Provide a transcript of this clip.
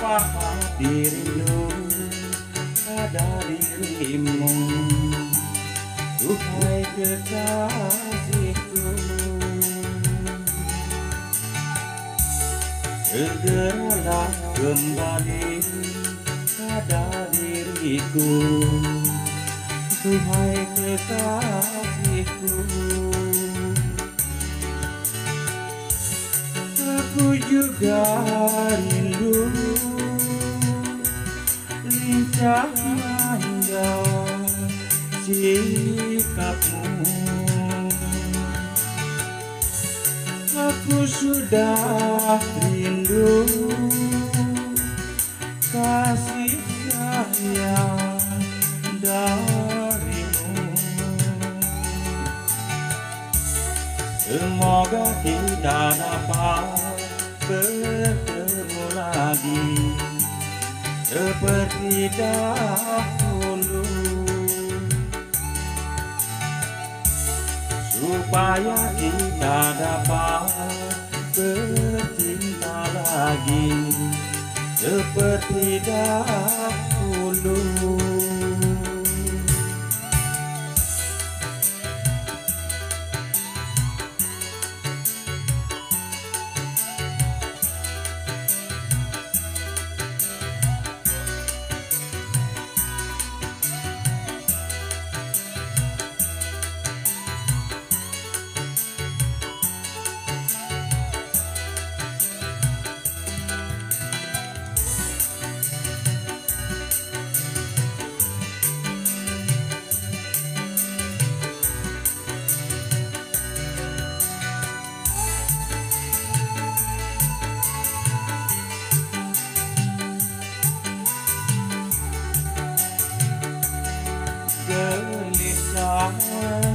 apa dirimu pada dirimu, duhai kekasihku. Segeralah kembali pada diriku, duhai kekasihku. Aku juga rindu lincah manja sikapmu. Aku sudah rindu kasih sayang darimu. Semoga kita dapat bertemu lagi seperti dahulu, supaya kita dapat bercinta lagi seperti dahulu. Gelisah